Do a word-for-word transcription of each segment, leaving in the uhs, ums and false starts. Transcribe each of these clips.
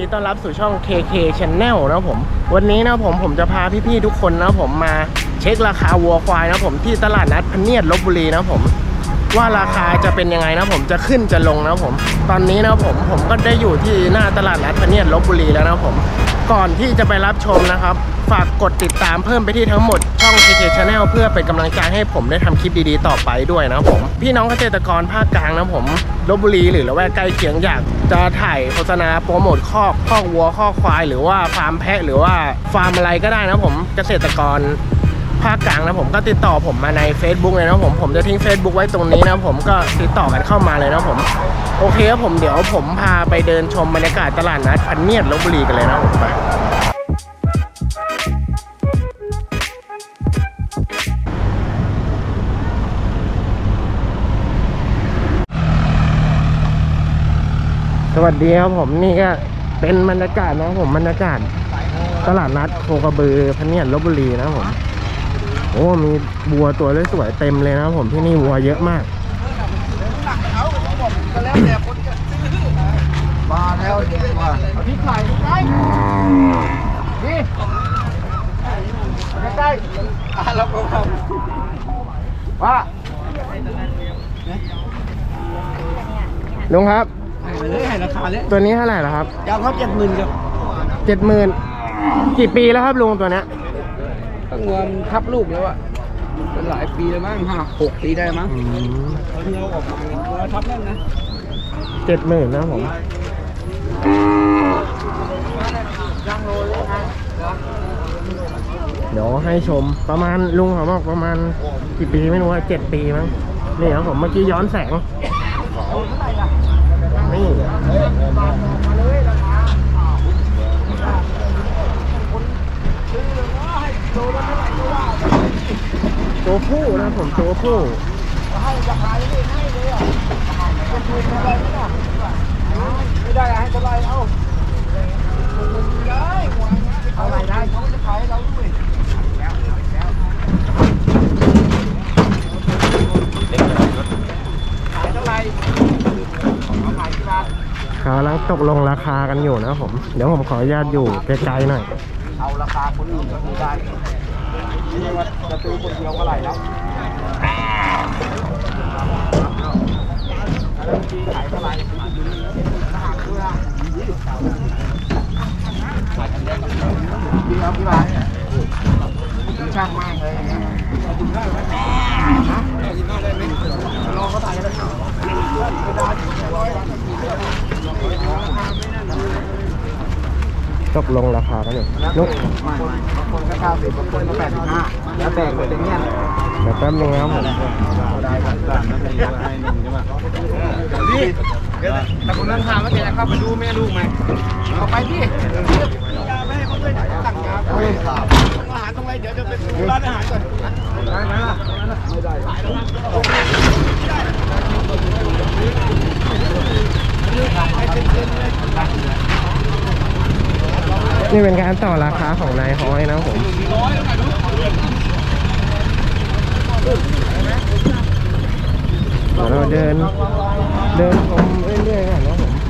ต้อนรับสู่ช่อง เค เค Channel นะผมวันนี้นะผมผมจะพาพี่ๆทุกคนนะผมมาเช็คราคาวัวควายนะผมที่ตลาดนัดพเนียดลพบุรีนะผมว่าราคาจะเป็นยังไงนะผมจะขึ้นจะลงนะผมตอนนี้นะผมผมก็ได้อยู่ที่หน้าตลาดนัดพเนียดลพบุรีแล้วนะผมก่อนที่จะไปรับชมนะครับฝากกดติดตามเพิ่มไปที่ทั้งหมดช่อง เค เค Channel เพื่อเป็นกำลังใจให้ผมได้ทำคลิปดีๆต่อไปด้วยนะผมพี่น้องเกษตรกรภาคกลางนะผมลพบุรีหรือละแวกใกล้เคียงอยากจะถ่ายโฆษณาโปรโมทคอกคอกวัวคอกควายหรือว่าฟาร์มแพะหรือว่าฟาร์มอะไรก็ได้นะผมเกษตรกรภาคกลางนะผมก็ติดต่อผมมาใน Facebook เลยนะผมผมจะทิ้ง Facebook ไว้ตรงนี้นะผมก็ติดต่อกันเข้ามาเลยนะผมโอเคครับผมเดี๋ยวผมพาไปเดินชมบรรยากาศตลาดนัดพเนียดลพบุรีกันเลยนะผมไปสวัสดีครับผมนี่ก็เป็นบรรยากาศนะผมบรรยากาศตลาดนัดโคกระบือพเนียดลพบุรีนะผมโอ้มีวัวตัวสวยๆเต็มเลยนะผมที่นี่วัวเยอะมากมาแล้วเดี๋ยวมาเอาที่ไข่ใกล้นี่ใกล้อ่ะเราก็ทำว่าลุงครับตัวนี้เท่าไหร่ล่ะครับยาวเขาเจ็ดหมื่นครับเจ็ดหมื่นกี่ปีแล้วครับลุงตัวเนี้ยตั้งวันทับลูกแล้วอะเป็นหลายปีแล้วมั้งห้าหกปีได้มั้งเราออกเราทับแน่นนะเจ็ดหมื่นนะผมเดี๋ยวให้ชมประมาณลุงเขาบอกประมาณกี่ปีไม่รู้ว่าเจ็ดปีมั้งนี่ครับผมเมื่อกี้ย้อนแสงนี่ตัวผู้นะผมตัวผู้ไม่ได้ให้เท่าไรเอาได้เอาอะไรได้เขาจะขายเราด้วยขายเท่าไรเอาขายกี่บาทเขากำลังตกลงราคากันอยู่นะผมเดี๋ยวผมขออนุญาตอยู่ไกลๆหน่อยเอาราคาคนอื่นก็ดูได้ไม่ใช่ว่าจะซื้อคนเดียวก็ไหลแล้วขายเท่าไรพี่ครับพี่บาทช่างมากเลยนะกินข้าวไหมกินข้าวได้ไหมรอเขาถ่ายกันแล้วตกลงราคากันอยู่นุ๊กบางคนก็เก้าสิบบางคนก็แปดสิบห้าแล้วแต่เลยเป็นเงี้ยเดี๋ยวแป๊บนึงนะครับผมได้ผ่านด่านนั่นเองให้หนึ่งใช่ไหมพี่แต่คนนั้นถามว่าจะเข้าไปดูแม่ลูกไหมเอาไปพี่ไม่ให้เขาด้วยตั้งยาอาหารตรงไหนเดี๋ยวจะเป็นร้านอาหารก่อนได้ไหมล่ะไม่ได้นี่เป็นการต่อราคาของนายฮ้อยนะผมเราเดินเดินชมเรื่อยๆก่อนนะผม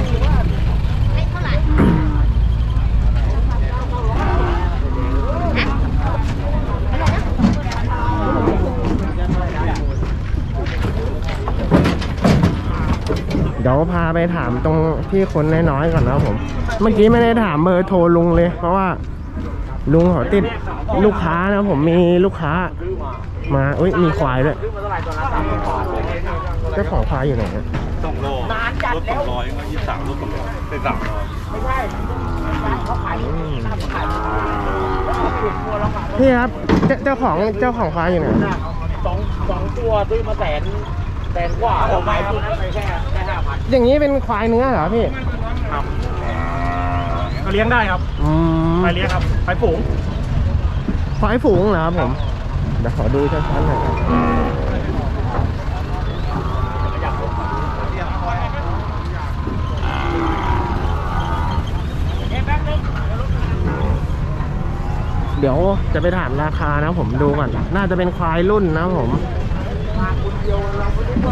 เดี๋ยวพาไปถามตรงที่คนน้อยๆก่อนนะผมเมื่อกี้ไม่ได้ถามเบอร์โทรลุงเลยเพราะว่าลุงเขาติดลูกค้านะผมมีลูกค้ามาอุ้ยมีควายด้วยเจ้าของควายอยู่ไหนเนี่ยสองโลนานจัดแล้วรถสองร้อยยี่สิบสามรถสองร้อยเป็นสามร้อยไม่ใช่เขาขายพี่ครับเจ้าของเจ้าของควายอยู่ไหนสองสองตัวซื้อมาแสนแสนกว่าเราไม่พูดไปแค่แค่ห้าพันอย่างนี้เป็นควายเนื้อเหรอพี่ครับก็เลี้ยงได้ครับไปเลี้ยงครับไปฝูงควายฝูงเหรอครับผมเดี๋ยวขอดูชัดๆหน่อยครับเดี๋ยวจะไปถามราคานะผมดูก่อนน่าจะเป็นควายรุ่นนะผม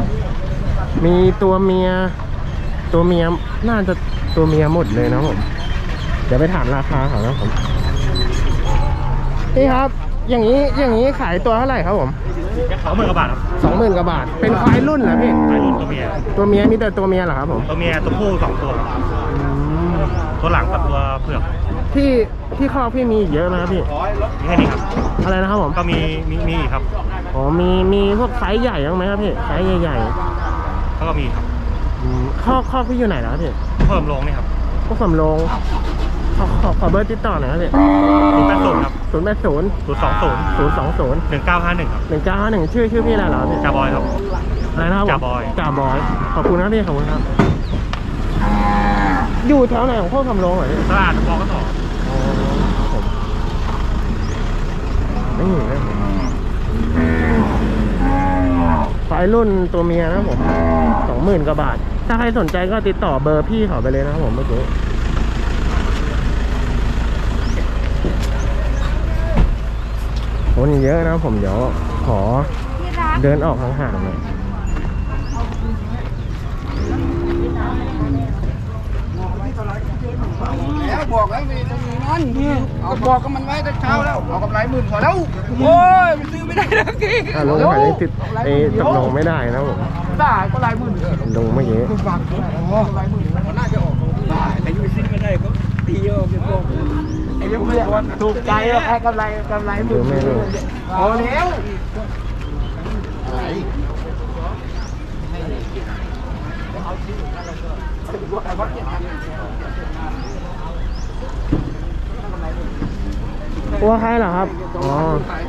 มีตัวเมียตัวเมียน่าจะตัวเมียหมดเลยนะผมดี๋ยวไปถามราคาเขานะผมพี่ครับอย่างนี้อย่างนี้ขายตัวเท่าไหร่ครับผมสองหมื่นกว่าบาทครับสองหมื่นกว่าบาทเป็นควายรุ่นเหรอพี่ขายรุ่นตัวเมียตัวเมียมีแต่ตัวเมียเหรอครับผมตัวเมียตัวผู้สองตัวตัวหลังกับตัวเผือกที่ที่คอกพี่มีเยอะไหมครับพี่มีแค่นี้ครับอะไรนะครับผมก็มีมีมีอีกครับอ๋อมีมีพวกไซส์ใหญ่บ้างไหมครับพี่ไซส์ใหญ่เขาก็มีครับๆอืมคอกคอกพี่อยู่ไหนแล้วพี่เพิ่มลงนี่ครับพวกสำโรงขอขอขอเบอร์ติดต่อหน่อยครับพี่ศูนย์แปดศูนย์ครับศูนย์แปดศูนย์ศูนย์สองศูนย์ศูนย์สองศูนย์หนึ่งเก้าห้าหนึ่งครับหนึ่งเก้าห้าหนึ่งชื่อชื่อพี่อะไรเหรอพี่จาบอยครับอะไรนะครับผมจ่าบอยจ่าบอยขอบคุณครับพี่ขอบคุณครับอยู่แถวไหนของพวกสำโรงเหรอพี่ตลาดบกสอ๋อครับผมนี่นะผมไฟรุ่นตัวเมียนะผมสองหมื่นกว่าบาท ถ้าใครสนใจก็ติดต่อเบอร์พี่เขาไปเลยนะครับผมเมื่อกี้คนเยอะนะผมเดี๋ยวขอเดินออกห่างๆหน่อยแล้วบอกแล้วมีจะมีนั่นเอาบอกกับมันไว้แต่เช้าแล้วเอากำไรหมื่นพอแล้วโอ้ยมันซื้อไม่ได้แล้วทีอ่ะลงขายยังติดไอ้ตกลงไม่ได้นะผมได้ก็รายหมื่นลงเมื่อกี้ฝากอ๋อกำไรหมื่นมันน่าจะออกได้แต่ยูซิไม่ได้ก็ตีเยอะเดี๋ยวบอกไอ้เรื่องเพื่อนถูกใจแล้วแค่กำไรกำไรหมื่นพอแล้ววัวใครเหรอครับ อ๋อ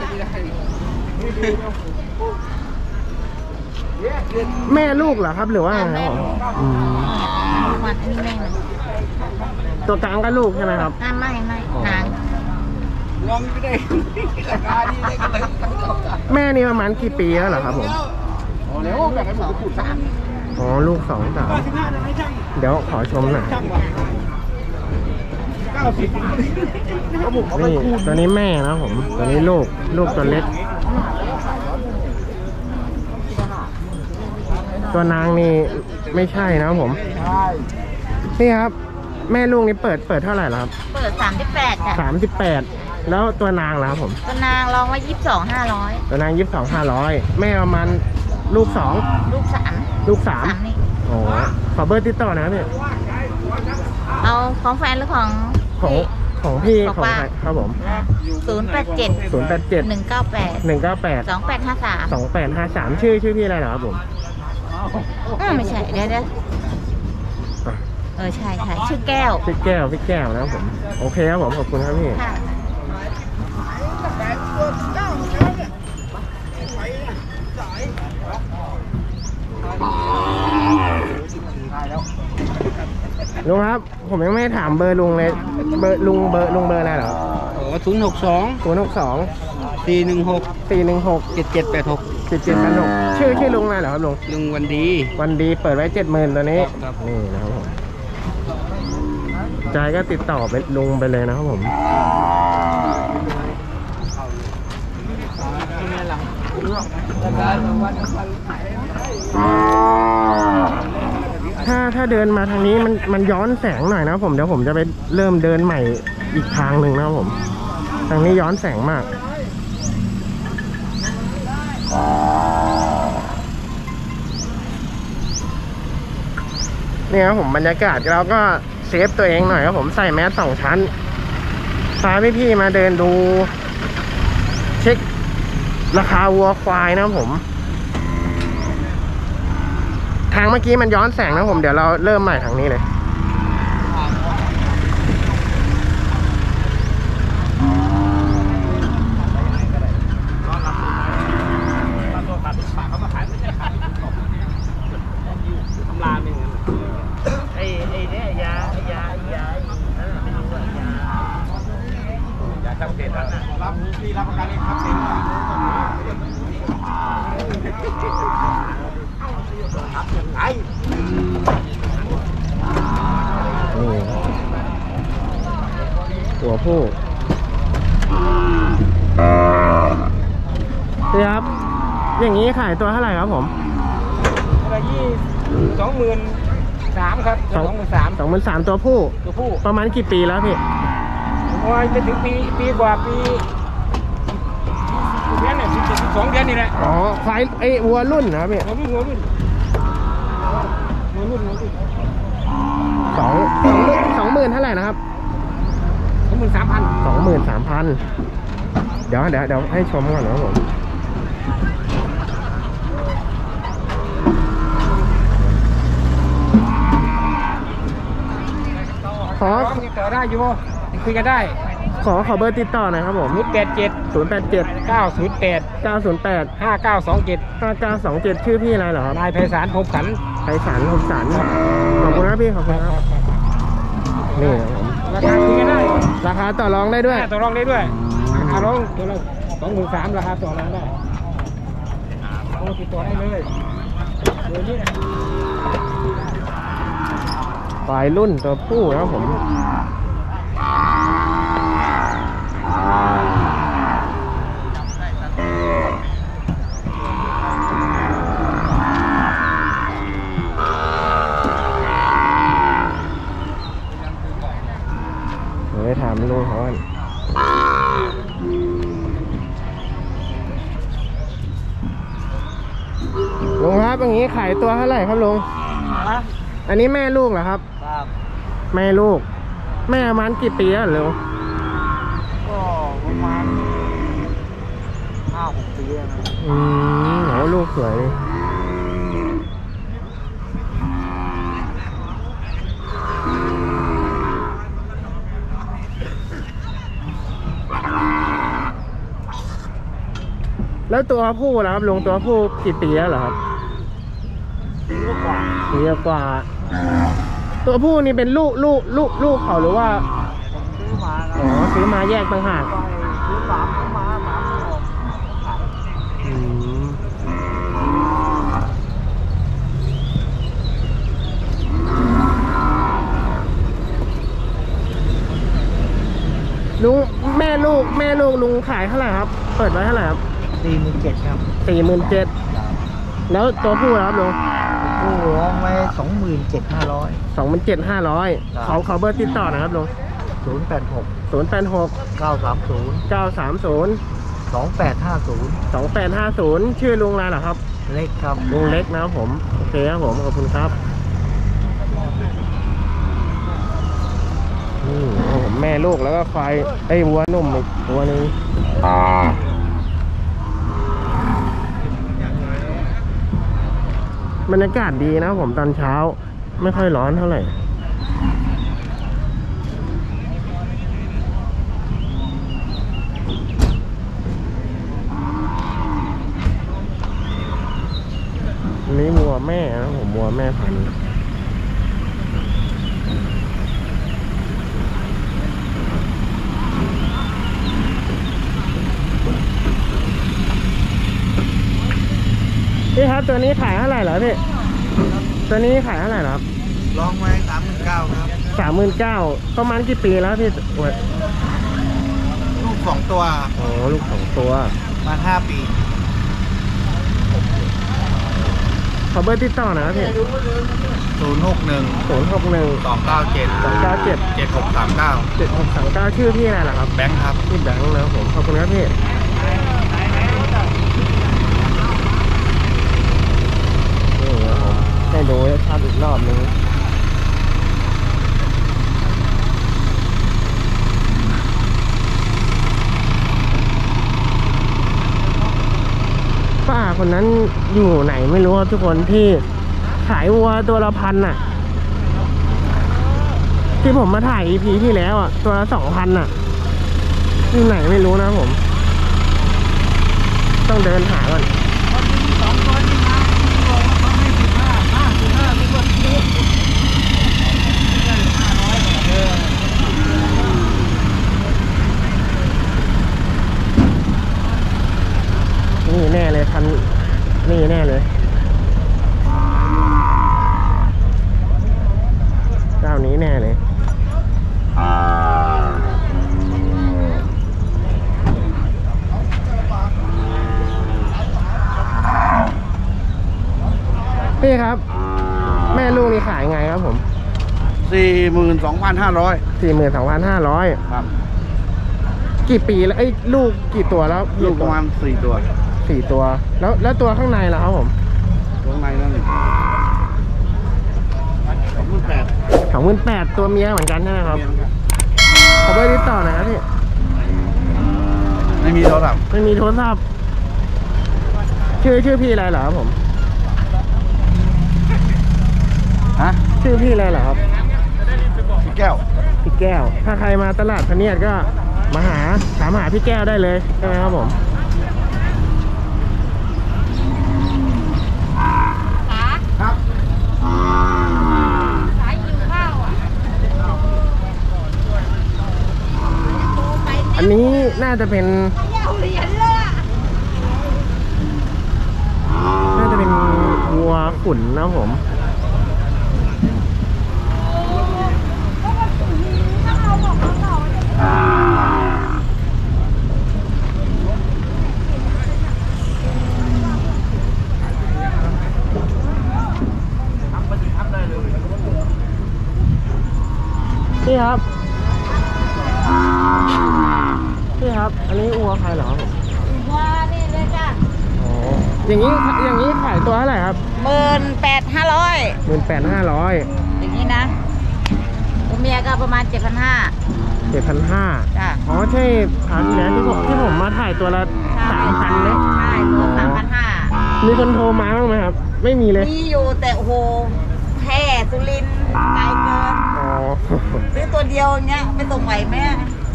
แม่ลูกเหรอครับหรือว่าไงครับอืมมันอันนี้แม่มันตัวกลางก็ลูกใช่ไหมครับอ่าไม่ไม่นางลองไม่ได้ราคาดีได้กันเลยแม่นี่ประมาณกี่ปีแล้วเหรอครับผมอ๋อแล้วแบ่งให้ผมพูดสามอ๋อลูกสองสามเดี๋ยวขอชมหน่อยเก้าสิบก็ผมเอาไปนี่คูณตัวนี้แม่นะผม ตัวนี้ลูก ลูกตัวเล็ก ตัวนางนี่ไม่ใช่นะครับผมใช่นี่ครับ แม่ลูกนี่เปิดเปิดเท่าไหร่แล้วครับเปิดสามที่แปดจ้ะสามสิบแปดแล้วตัวนางล่ะครับผมตัวนางลองไว้ยี่สิบสองห้าร้อยตัวนางยี่สิบสองห้าร้อยแม่ประมาณลูกสองลูกสามลูกสามสามนี่โอ้ขอเบอร์ติดต่อหนะครับพี่เอาของแฟนหรือของของของพี่ของของป้าใครครับผมศูนย์แปดเจ็ดศูนย์แปดเจ็ดหนึ่งเก้าแปดหนึ่งเก้าแปดสองแปดห้าสามสองแปดห้าสามชื่อชื่อพี่อะไรเหรอครับผมอืมไม่ใช่เดี๋ยวเดี๋ยวอ่ะเออใช่ใช่ชื่อแก้วพี่แก้วพี่แก้วนะครับผม โอเคครับผมขอบคุณครับพี่ค่ะลุงครับ ผมยังไม่ถามเบอร์ลุงเลย เบอร์ลุงเบอร์ลุงเบอร์อะไรเหรอโอ้ศูนย์หกสองศูนย์หกสองสี่หนึ่งหกสี่หนึ่งหกเจ็ดเจ็ดแปดหกเจ็ดเจ็ดแปดหกชื่อชื่อลุงอะไรเหรอครับลุงลุงวันดีวันดีเปิดไว้เจ็ดหมื่นตัวนี้ครับนี่นะครับผมใจายก็ติดต่อไปลุงไปเลยนะครับผม ถ้าถ้าเดินมาทางนี้มันมันย้อนแสงหน่อยนะผมเดี๋ยวผมจะไปเริ่มเดินใหม่อีกทางหนึ่งนะครับผม ทางนี้ย้อนแสงมาก นี่ครับผมบรรยากาศเราก็เซฟตัวเองหน่อยครับผมใส่แมสสองชั้นพาพี่ๆมาเดินดู เช็คราคาวัวควายนะครับผม ทางเมื่อกี้มันย้อนแสงนะผมเดี๋ยวเราเริ่มใหม่ทางนี้เลยไอ้ไอ้เนี่ยยายายาไม่รู้ว่ายายาทำเสร็จแล้วรับพี่รับประกันเองครับเสร็จแล้วไอ้นี่ตัวผู้พี่ครับ อย่างนี้ขายตัวเท่าไหร่ครับผมอะไรยี่สองหมื่นสามครับสองสองหมื่นสามสองหมื่นสามตัวผู้ตัวผู้ประมาณกี่ปีแล้วพี่โอ้ยจะถึงปีปีกว่าปีเดือนเนี่ยสิบเจ็ดสิบสองเดือนนี่แหละอ๋อควายไอ้วัวรุ่นนะครับพี่หัวรุ่นหัวรุ่นหัวรุ่นหัวรุ่นสองสองหมื่นสองหมื่นเท่าไหร่นะครับสองหมื่นสามพันสองหมื่นสามพันเดี๋ยวเดี๋ยวเดี๋ยวให้ชมก่อนนะครับผมขอติดต่อได้อยู่คุยกันได้ขอขอเบอร์ติดต่อหน่อยครับผมศูนย์แปดเจ็ดศูนย์แปดเจ็ดเก้าศูนย์แปดเก้าศูนย์แปดห้าเก้าสองเจ็ดห้าเก้าสองเจ็ดชื่อพี่อะไรเหรอครับนายไพศาลพงขันไพศาลคมสันขอบคุณครับพี่ขอบคุณครับนี่ครับผมราคาคุยกันได้ราคาต่อรองได้ด้วยต่อรองได้ด้วยราคาร้องตัวละสองหมื่นสามราคาต่อรองได้โอ้ติดต่อได้เลยเดี๋ยวนี้ควายรุ่นตัวผู้นะครับผมเดี๋ยวไปถามลุงเขาก่อนลุงครับอย่างนี้ขายตัวเท่าไหร่ครับลุงนะอันนี้แม่ลูกเหรอครับครับแม่ลูก แม่ประมาณกี่ปีแล้วลุงก็ประมาณห้าหกปีแล้วนะอืมโหลูกสวยเลยแล้วตัวผู้ล่ะครับลุงตัวผู้กี่ปีแล้วเหรอครับปีกว่าปีกว่า ตัวผู้นี่เป็นลูกลูกลูกลูกเขาหรือว่าซื้อมาอ๋อซื้อมาแยกต่างหากไปซื้อสามเข้ามาสามออกขายอืมลุงแม่ลูกแม่ลูกลุงขายเท่าไหร่ครับ เปิดไว้เท่าไหร่ครับสี่หมื่นเจ็ดครับสี่หมื่นเจ็ดแล้วตัวผู้ล่ะครับลุงผู้ร้องไว้สองหมื่นเจ็ดห้าร้อยสองหมื่นเจ็ดห้าร้อยครับเขาเขาเบอร์ติดต่อนะครับลุงศูนย์แปดหกศูนย์แปดหกเก้าสามศูนย์เก้าสามศูนย์สองแปดห้าศูนย์สองแปดห้าศูนย์ชื่อลุงอะไรเหรอครับเล็กครับลุงเล็กนะครับผม โอเคครับผม ขอบคุณครับนี่โอ้โหแม่ลูกแล้วก็ควายไอ้ยวัวนุ่มอีกตัวหนึงบรรยากาศดีนะครับผมตอนเช้า ไม่ค่อยร้อนเท่าไหร่ อันนี้วัวแม่นะผมวัวแม่พันธุ์พี่ครับตัวนี้ขายเท่าไหร่เหรอพี่ตัวนี้ขายเท่าไหร่เหรอครับลองไว้สามหมื่นเก้าครับสามหมื่นเก้าประมาณกี่ปีแล้วพี่โอ้ยลูกสองตัวโอ้ลูกสองตัวมาห้าปีขอเบอร์ติดต่อหน่อยครับพี่ศูนย์หกหนึ่งศูนย์หกหนึ่งสองเก้าเจ็ดสองเก้าเจ็ดเจ็ดหกสามเก้าเจ็ดหกสามเก้าชื่อพี่อะไรล่ะครับแบงค์ครับพี่แบงค์นะครับผมขอบคุณครับพี่นี่ครับผมให้ดูชัดอีกรอบนึงป้าคนนั้นอยู่ไหนไม่รู้ครับทุกคนที่ขายวัวตัวละพันน่ะ ที่ผมมาถ่าย อี พี ที่แล้วอ่ะตัวละสองพันอ่ะอยู่ไหนไม่รู้นะผม ต้องเดินหาก่อนนี่แน่เลยพันนี่แน่เลยเจ้านี้แน่เลยพี่ครับ แม่ม่ลูกนี่ขายไงครับผมสี่หมื่นสองพันห้าร้อยสี่หมื่นสองพันห้าร้อยครับกี่ปีแล้วไอ้ยลูกกี่ตัวแล้วลูกประมาณสี่ตัวสี่ตัว แล้วแล้วตัวข้างในล่ะครับผมตรงในนั่นสองหมื่นแปดสองหมื่นแปดตัวเมียเหมือนกันใช่ไหมครับขอเบอร์ติดต่อหน่อยครับพี่ไม่มีโทรศัพท์ไม่มีโทรศัพท์ชื่อชื่อพี่อะไรเหรอครับผมฮะชื่อพี่อะไรเหรอครับพี่แก้วพี่แก้ว ถ้าใครมาตลาดพะเนียดก็มาหาถามหาพี่แก้วได้เลยใช่ไหมครับผมครับอันนี้น่าจะเป็นน่าจะเป็นวัวขุนนะครับผมพี่ครับพี่ครับ อันนี้วัวใครเหรอครับผมว่านี่เลยจ้ะอ๋ออย่างนี้อย่างนี้ขายตัวเท่าไหร่ครับหมื่นแปดห้าร้อยหมื่นแปดห้าร้อยอย่างนี้นะตัวเมียก็ประมาณเจ็ดพันห้าเจ็ดพันห้าจ้ะอ๋อใช่ครั้งนี้ที่ผมที่ผมมาถ่ายตัวละสามพันเลยใช่ตัวสามพันห้ามีคนโทรมาบ้างไหมครับ ไม่มีเลยมีอยู่แต่โอ้โหแค่สุรินทร์ไกลเกินอ๋อซื้อตัวเดียวอย่างเงี้ยไม่ตรงไหวแม่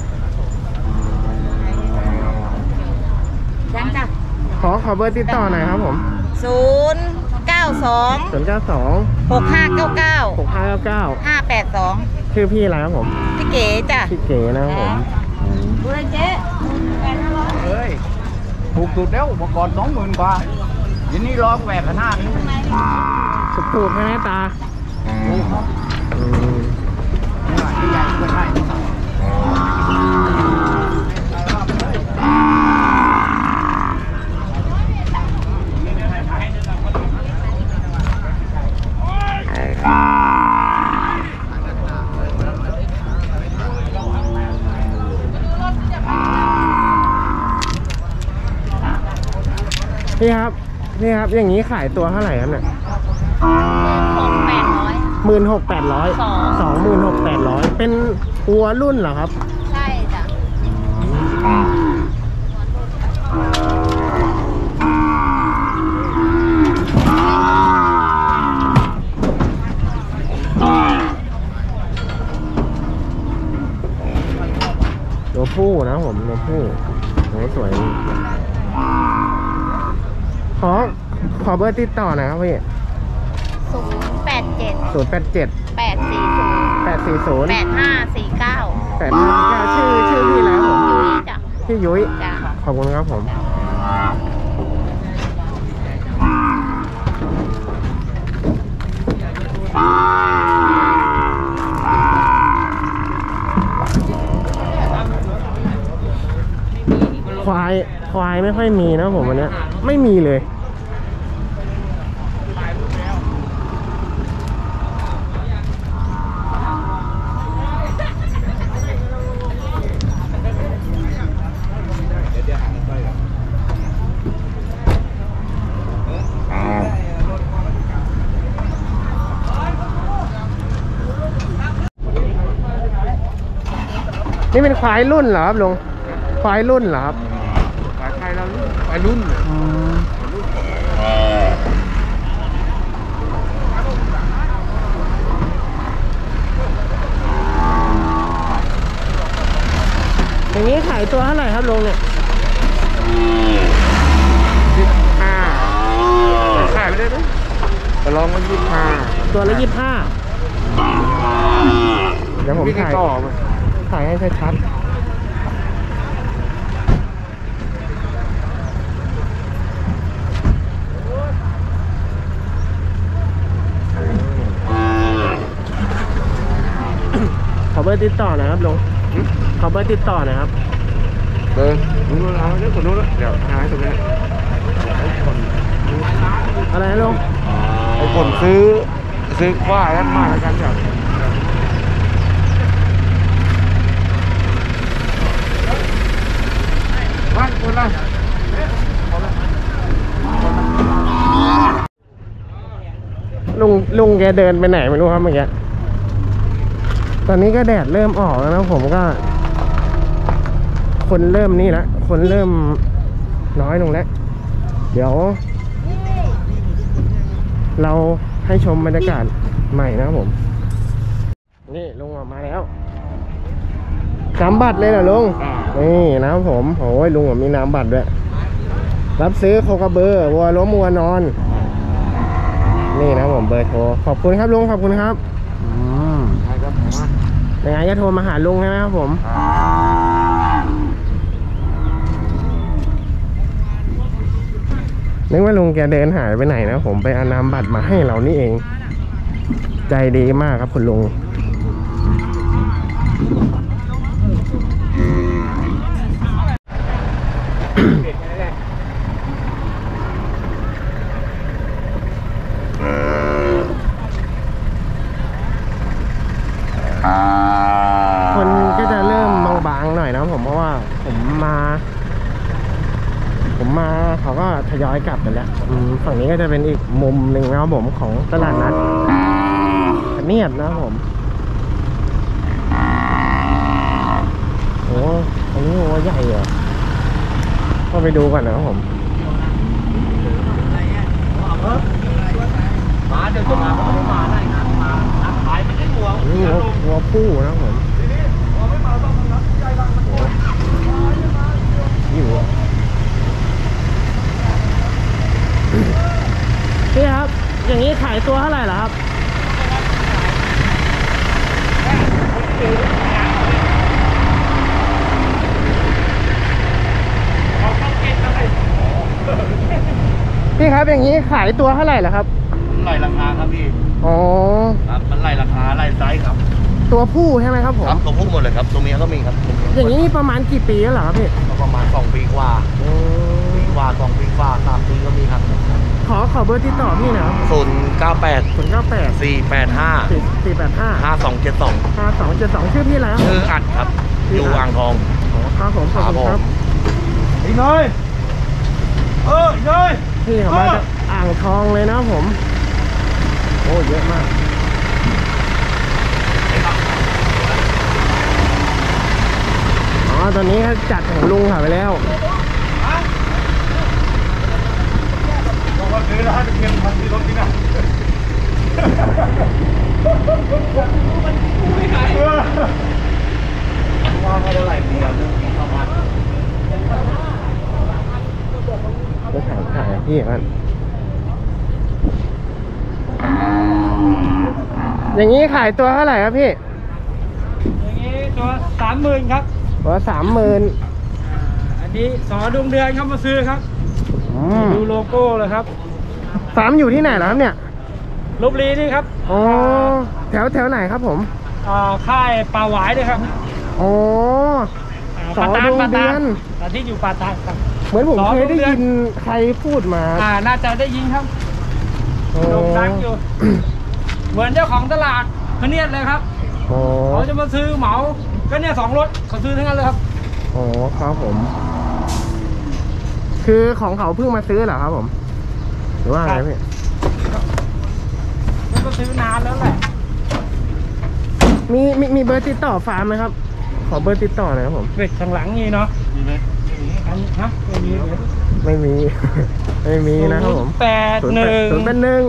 ยังจ้ะขอขอเบอร์ติดต่อหน่อยครับผมศูนย์เก้าสองศูนย์เก้าสองหกห้าเก้าเก้าหกห้าเก้าเก้าห้าแปดสองชื่อพี่อะไรครับผมพี่เก๋จ้ะพี่เก๋นะครับผมดูเลยเจ๊แปดห้าร้อยเฮ้ย ถูกสุดแล้วอุปกรณ์สองหมื่นกว่ายินนี้ร้องแหวกขนาดนี้สุดถูกใช่ไหมตาอืมใหญ่ก็ใช่พี่ครับพี่ครับอย่างนี้ขายตัวเท่าไหร่ครับเนี่ยหกแปดร้อยหมื่นหกแปดร้อยสองสองหมื่นหกแปดร้อยเป็นวัวรุ่นเหรอครับใช่จ้ะตัวผู้นะผมตัวผู้โหสวยขอขอเบอร์ติดต่อหน่อยครับพี่ศูนย์แปดเจ็ดศูนย์แปดเจ็ดแปดสี่ศูนย์แปดสี่ศูนย์แปดห้าสี่เก้าแปดห้าเก้าชื่อชื่อพี่แล้วผมยุ้ยจ้ะพี่ยุ้ยจ้ะขอบคุณครับผมควายควายไม่ค่อยมีนะผมวันนี้ไม่มีเลย นี่เป็นควายรุ่นเหรอครับลุงควายรุ่นเหรอครับขายใครเรารุ่นขายรุ่นอย่างนี้ขายตัวเท่าไหร่ครับลุงเนี่ยสิบห้าขายไม่ได้ด้วยจะลองมายี่สิบห้าตัวละยี่สิบห้าเดี๋ยวผมวิ่งถ่ายต่อมาถ่ายให้ชัดๆขอเบอร์ติดต่อหน่อยครับลุงขอเบอร์ติดต่อหน่อยครับเออนู้นเอาเรื่องคนนู้นเดี๋ยวหาให้ตรงนี้ไอ้คนอะไรนะลุงไอ้คนซื้อซื้อคว้ากันมาแล้วกันครับบ้านคนละลุงลุงแกเดินไปไหนไม่รู้ครับเมื่อกี้ตอนนี้ก็แดดเริ่มออกแล้วนะผมก็ คนเริ่มนี่ละคนเริ่มน้อยลงแล้วเดี๋ยว เราให้ชมบรรยากาศใหม่นะครับผมนี่ลุงออกมาแล้วน้ำบัตรเลยเหรอลุงนี่นะครับผมโอ้ยลุงมีน้ำบัตรด้วยรับซื้อโคกระเบอร์วัวล้มวัวนอนนี่นะผมเบอร์โทรขอบคุณครับลุงขอบคุณครับอืมใช่ครับผมยังไงก็โทรมาหาลุงใช่ไหมครับผมนึกว่าลุงแกเดินหายไปไหนนะผมไปเอานามบัตรมาให้เรานี่เองใจดีมากครับคุณลุงคนก็จะเริ่มบางๆหน่อยนะผมเพราะว่าผมมาผมมาเขาก็ทยอยกลับกันแล้วฝั่งนี้ก็จะเป็นอีกมุมหนึ่งนะครับผมของตลาดนัดพเนียดนะครับผมโอ้อันนี้วัวใหญ่เหรอก็ไปดูก่อนนะครับผมมาเดี๋ยวจะมาไม่มาได้นะมานับขายไม่ได้ตัวนี่วัวผู้นะครับผมอยู่พี่ครับอย่างนี้ขายตัวเท่าไหร่ล่ะครับพี่ครับอย่างนี้ขายตัวเท่าไหร่ล่ะครับไล่ราคาครับพี่อ๋อครับมันไล่ราคาไล่ไซส์ครับตัวผู้ใช่ไหมครับผมครับตัวผู้หมดเลยครับตัวเมียก็มีครับอย่างนี้ประมาณกี่ปีแล้วเหรอครับพี่ประมาณสองปีกว่าปีกว่าสองปีกว่าสามปีก็มีครับขอขอเบอร์ติดต่อพี่หน่อยครับศูนย์เก้าแปดศูนย์เก้าแปดสี่แปดห้าสี่แปดห้าห้าสองเจ็ดสองห้าสองเจ็ดสองชื่อพี่อะไรครับชื่ออัดครับอยู่อ่างทองครับผมขอบคุณครับอีกหน่อยเอออีกหน่อยพี่เขามาจากอ่างทองเลยนะผมโอ้เยอะมากอ๋อตอนนี้จัดของลุงค่ะไปแล้วบอกว่าซื้อแล้วให้เป็นเงินพันที่รถนี่นะว่าให้เท่าไหร่เดียวประมาณจะถ่ายถ่ายพี่มันอย่างนี้ขายตัวเท่าไหร่ครับพี่อย่างนี้ตัวสามหมื่นครับตัวสามหมื่นอันนี้สอดวงเดือนครับมาซื้อครับดูโลโก้เลยครับฟาร์มอยู่ที่ไหนแล้วครับเนี่ยลพบุรีนี่ครับอ๋อแถวแถวไหนครับผมอ่าค่ายปลาหวายด้วยครับอ๋อสอดวงเดือนที่อยู่ปาตานครับเหมือนผมเคยได้ยินใครพูดมาอ่าน่าจะได้ยินครับโด่งดังอยู่เหมือนเจ้าของตลาดพเนียดเลยครับเขาจะมาซื้อเหมาก็เนี่ยสองรถเขาซื้อทั้งนั้นเลยครับอ๋อครับผมคือของเขาเพิ่งมาซื้อเหรอครับผมหรือว่าอะไรพี่ก็ซื้อนานแล้วแหละมีมีมีเบอร์ติดต่อฟาร์มไหมครับขอเบอร์ติดต่อหน่อยครับผมเวทข้างหลังนี่เนาะมีไหมอันฮะไม่มีไม่มีไม่มีนะครับผมแปดหนึ่งศูนย์แปดหนึ่ง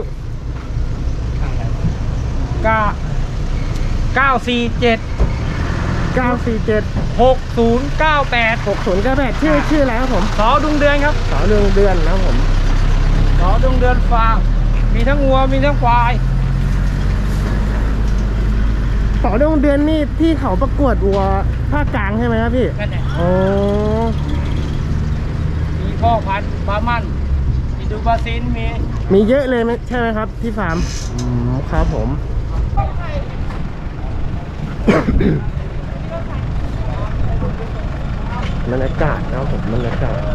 เก้าเก้าสี่เจ็ดเก้าสี่เจ็ดหกศูนย์เก้าแปดหกศูนย์เก้าแปดชื่อชื่ออะไรครับผมสอดวงเดือนครับสอดวงเดือนนะครับผมสอดวงเดือนฟาร์มมีทั้งวัวมีทั้งควายสอดวงเดือนนี่ที่เขาประกวดวัวภาคกลางใช่ไหมครับพี่นั่นแหละอ๋อมีพ่อพันธุ์บามันมีดูบาซินมีมีเยอะเลยไหมใช่ไหมครับที่ฟาร์มอืมครับผมบรรยากาศนะครับผมบรรยากาศ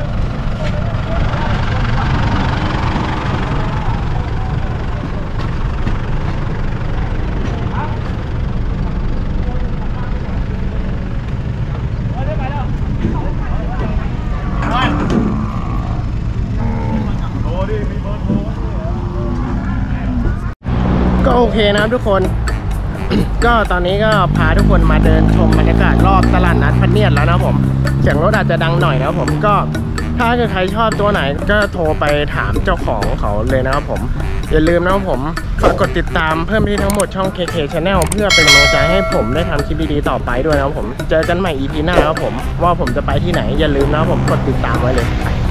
เคนะครับทุกคน ก็ตอนนี้ก็พาทุกคนมาเดินชมบรรยากาศรอบตลาดนัดพะเนียดแล้วนะครับผมเสียงรถอาจจะดังหน่อยนะครับผมก็ถ้าเกิดใครชอบตัวไหนก็โทรไปถามเจ้าของเขาเลยนะครับผมอย่าลืมนะครับผมฝากกดติดตามเพิ่มที่ทั้งหมดช่อง เค เค Channel เพื่อเป็นกำลังใจให้ผมได้ทำคลิปดีๆต่อไปด้วยนะครับผมเจอกันใหม่ อี พี หน้าครับผมว่าผมจะไปที่ไหนอย่าลืมนะครับผมกดติดตามไว้เลย